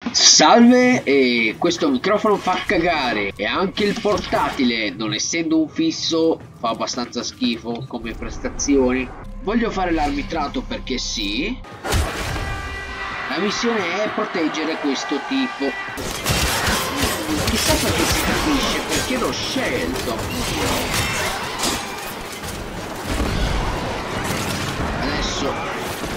Salve, e questo microfono fa cagare e anche il portatile, non essendo un fisso, fa abbastanza schifo come prestazioni. Voglio fare l'arbitrato perché sì. La missione è proteggere questo tipo. Chissà perché si capisce, perché l'ho scelto. Adesso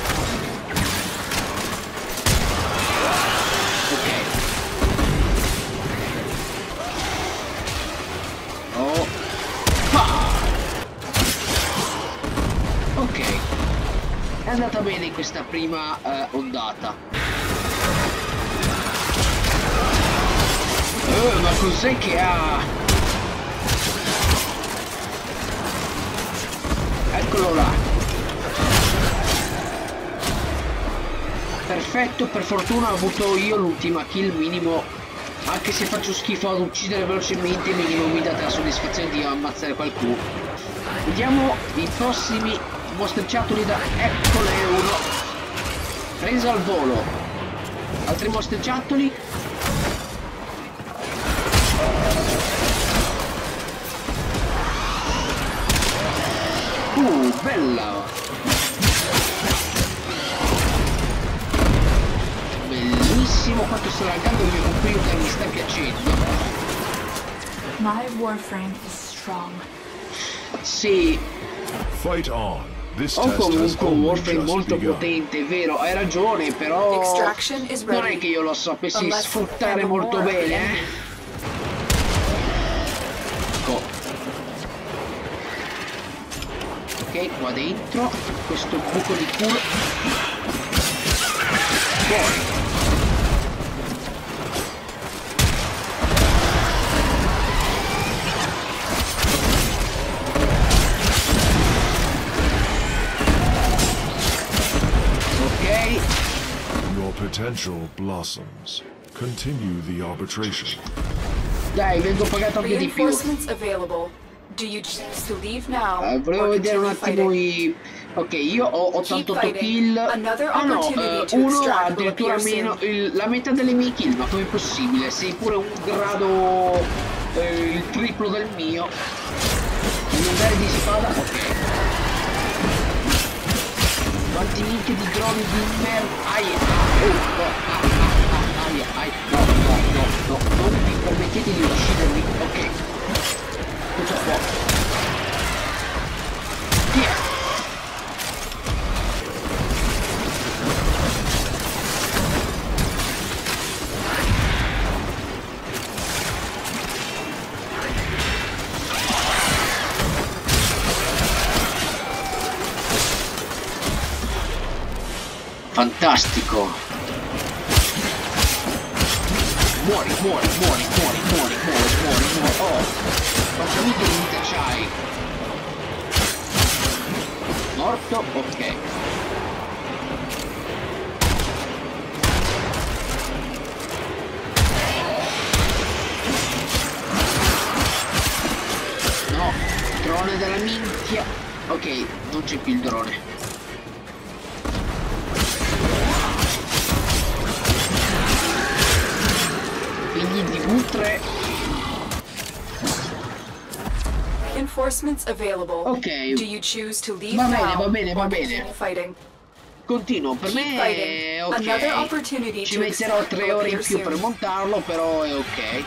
ok, è andata bene questa prima ondata. Ma cos'è che ha? Eccolo là. Perfetto, per fortuna ho avuto io l'ultima kill minimo. Anche se faccio schifo ad uccidere velocemente, minimo mi date la soddisfazione di ammazzare qualcuno. Vediamo i prossimi mostriciattoli da... Eccole uno. Preso al volo. Altri mostriciattoli. Bella. Bellissimo, quanto sta laggando il mio computer, mi sta piacendo. My Warframe is strong. Sì. Fight on. Ho comunque un Warframe molto potente, è vero, hai ragione, però non è che io lo sapessi sfruttare molto bene, Ecco. Ok, qua dentro, questo buco di culo. Fuori. Potential blossoms. Continue the arbitration. Dai, vengo pagato anche di più. Volevo vedere un attimo i... Ok, io ho 88 kill. Ah no, uno ha addirittura meno la metà delle mie kill, ma com'è possibile? Sei pure un grado il triplo del mio. Un livello di spada, ok. Quanti minchie di droni di merda. No, non vi permettete di uccidermi, ok. Tutto qua. Via. Fantastico. Muori. Oh, quanta vita c'hai? Morto, ok. No, drone della minchia. Ok, non c'è più il drone. Figli di putre. Ok, va bene. Continuo, per me è ok. Ci metterò 3 ore in più per montarlo, però è ok.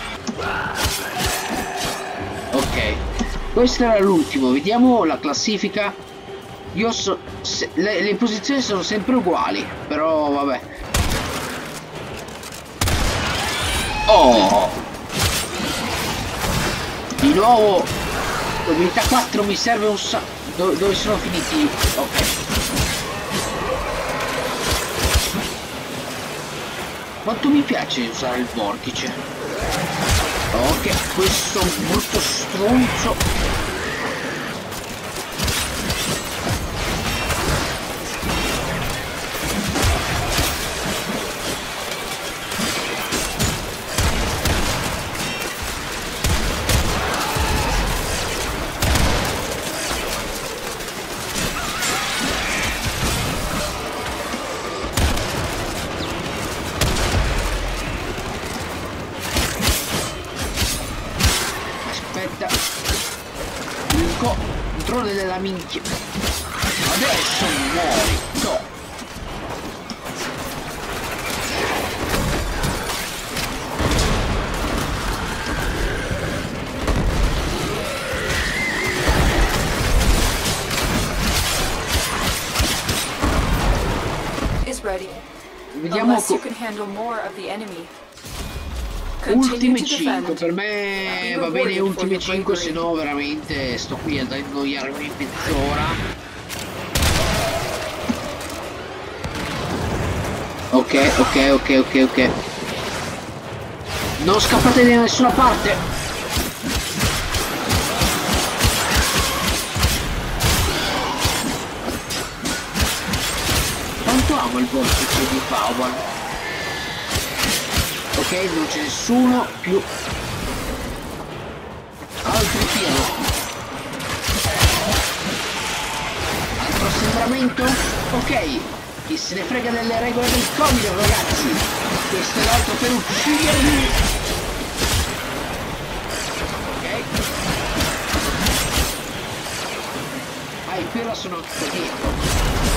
Ok, questo era l'ultimo, vediamo la classifica. Io le posizioni sono sempre uguali, però vabbè. Oh! Di nuovo abilità 4 mi serve un sacco. Dove sono finiti? Ok. Quanto mi piace usare il vortice. Ok, questo brutto stronzo. cialtrone della minchia. Adesso muori. No. Vediamo ultime 5, per me va bene ultime 5, se no veramente sto qui ad annoiarmi mezz'ora. Ok. Non scappate da nessuna parte. Quanto amo il boss che di Power. Ok, non c'è nessuno più. Altro pieno. Altro assembramento. Ok, chi se ne frega delle regole del Covid, ragazzi. Questo è l'altro per uccidermi. Ok. Ah, e qui ora sono qua dietro.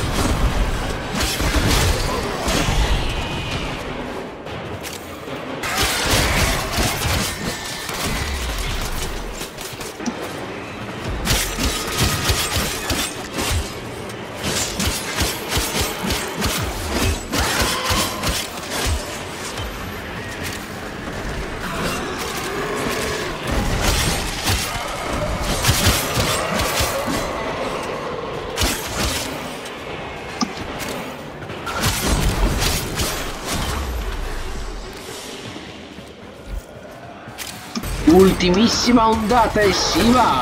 Ultimissima ondata e si va!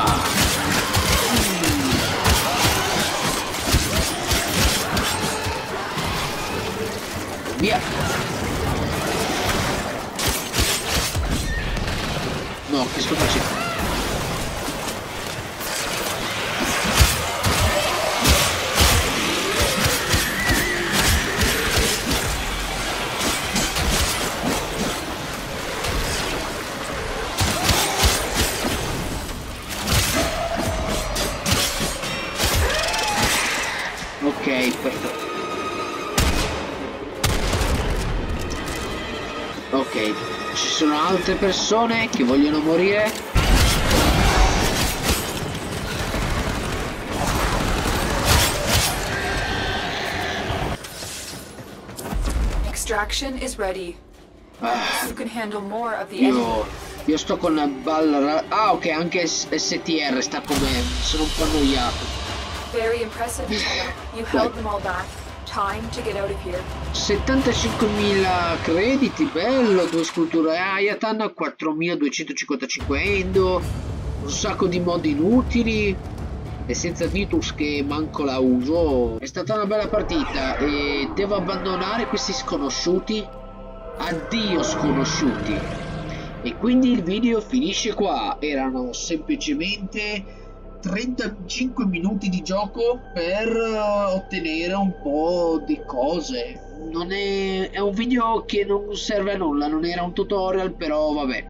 Via! No, che sto facendo? Ok, perfetto. Ok, ci sono altre persone che vogliono morire. Extraction is ready. You can handle more of the enemy. Io sto con la balla. Ah, ok, anche STR sta come. Sono un po' annoiato. Very impressive. You held them all back. Time to get out of here. 75.000 crediti, bello, 2 sculture Ayatan, 4.255 endo, un sacco di mod inutili e senza Vitus che manco la uso. È stata una bella partita e devo abbandonare questi sconosciuti. Addio sconosciuti. E quindi il video finisce qua. Erano semplicemente 35 minuti di gioco per ottenere un po' di cose. Non è un video che non serve a nulla, non era un tutorial, però vabbè.